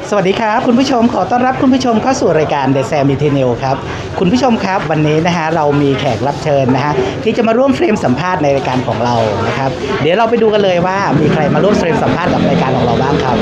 สวัสดีครับคุณผู้ชมขอต้อนรับคุณผู้ชมเข้าสู่รายการ The Sam Channel ครับคุณผู้ชมครับวันนี้นะฮะเรามีแขกรับเชิญนะฮะที่จะมาร่วมเฟรมสัมภาษณ์ในรายการของเรานะครับเดี๋ยวเราไปดูกันเลยว่ามีใครมาร่วมเฟรมสัมภาษณ์กับรายการของเราบ้างครับ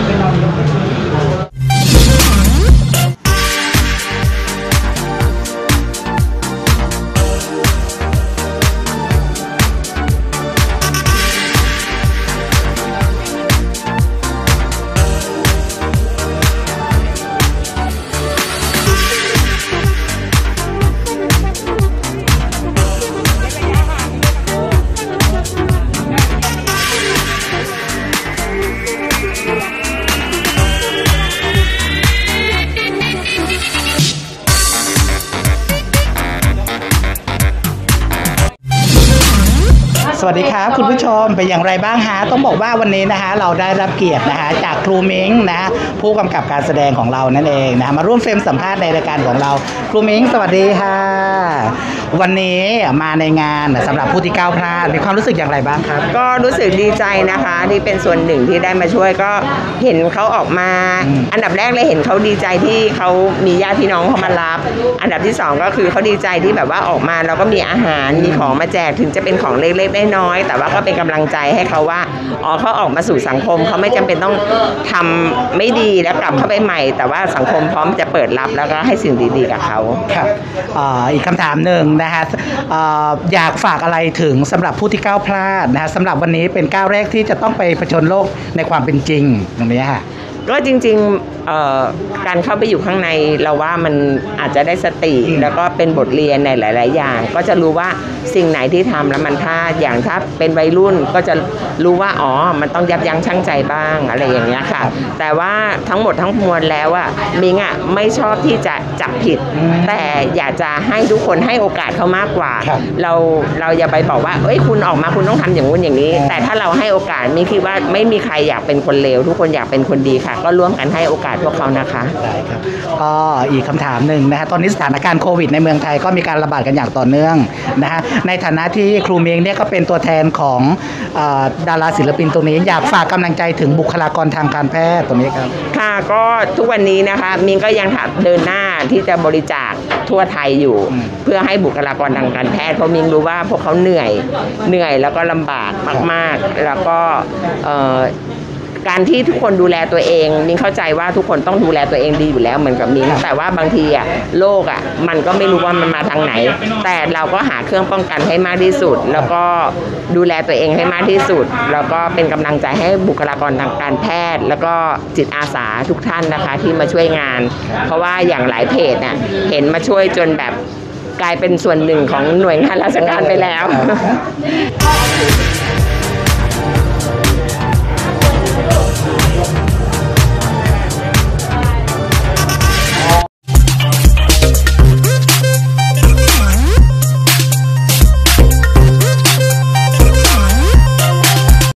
สวัสดีครับคุณผู้ชมเป็นอย่างไรบ้างฮะต้องบอกว่าวันนี้นะฮะเราได้รับเกียรตินะฮะจากครูมิงนะผู้กำกับการแสดงของเรานั่นเองนะมาร่วมเฟรมสัมภาษณ์ในรายการของเราครูมิงสวัสดีค่ะวันนี้มาในงานสำหรับผู้ที่ก้าวพลาดมีความรู้สึกอย่างไรบ้างครับก็รู้สึกดีใจนะคะที่เป็นส่วนหนึ่งที่ได้มาช่วยก็เห็นเขาออกมาอันดับแรกเลยเห็นเขาดีใจที่เขามีญาติพี่น้องเขามารับอันดับที่สองก็คือเขาดีใจที่แบบว่าออกมาแล้วก็มีอาหารมีของมาแจกถึงจะเป็นของเล็กๆน้อยๆแต่ว่าก็เป็นกำลังใจให้เขาว่าอ๋อเขาออกมาสู่สังคมเขาไม่จำเป็นต้องทำไม่ดีแล้วกลับเข้าไปใหม่แต่ว่าสังคมพร้อมจะเปิดรับแล้วก็ให้สิ่งดีๆกับเขาครับอีกคำถามหนึ่งนะฮะอยากฝากอะไรถึงสำหรับผู้ที่ก้าวพลาดนะฮะสำหรับวันนี้เป็นก้าวแรกที่จะต้องไปผจญโลกในความเป็นจริงตรงนี้ค่ะก็จริงๆการเข้าไปอยู่ข้างในเราว่ามันอาจจะได้สติแล้วก็เป็นบทเรียนในหลายๆอย่างก็จะรู้ว่าสิ่งไหนที่ทำแล้วมันพลาดอย่างถ้าเป็นวัยรุ่นก็จะรู้ว่าอ๋อมันต้องยับยั้งชั่งใจบ้างอะไรอย่างเงี้ยค่ะแต่ว่าทั้งหมดทั้งมวลแล้วอ่ะมิงอ่ะไม่ชอบที่จะจับผิดแต่อยากจะให้ทุกคนให้โอกาสเขามากกว่าเราอย่าไปบอกว่าเอ้ยคุณออกมาคุณต้องทำอย่างนู้นอย่างนี้แต่ถ้าเราให้โอกาสมิงคิดว่าไม่มีใครอยากเป็นคนเลวทุกคนอยากเป็นคนดีค่ะก็ร่วมกันให้โอกาสพวกเขานะคะได้ครับก็อีกคำถามหนึ่งนะฮะตอนนี้สถานการณ์โควิดในเมืองไทยก็มีการระบาดกันอย่างต่อเนื่องนะฮะในฐานะที่ครูเมงเนี่ยก็เป็นตัวแทนของดาราศิลปินตรงนี้อยากฝากกำลังใจถึงบุคลากรทางการแพทย์ตรงนี้ครับค่ะก็ทุกวันนี้นะคะมิงก็ยังเดินหน้าที่จะบริจาคทั่วไทยอยู่เพื่อให้บุคลากรทางการแพทย์เพราะมิงรู้ว่าพวกเขาเหนื่อยแล้วก็ลำบากมากๆแล้วก็การที่ทุกคนดูแลตัวเองมิงเข้าใจว่าทุกคนต้องดูแลตัวเองดีอยู่แล้วเหมือนกับมิงแต่ว่าบางทีอ่ะโรคอ่ะมันก็ไม่รู้ว่ามันมาทางไหนแต่เราก็หาเครื่องป้องกันให้มากที่สุดแล้วก็ดูแลตัวเองให้มากที่สุดแล้วก็เป็นกำลังใจให้บุคลากรทางการแพทย์แล้วก็จิตอาสาทุกท่านนะคะที่มาช่วยงานเพราะว่าอย่างหลายเพจน่ะเห็นมาช่วยจนแบบกลายเป็นส่วนหนึ่งของหน่วยงานราชการไปแล้ว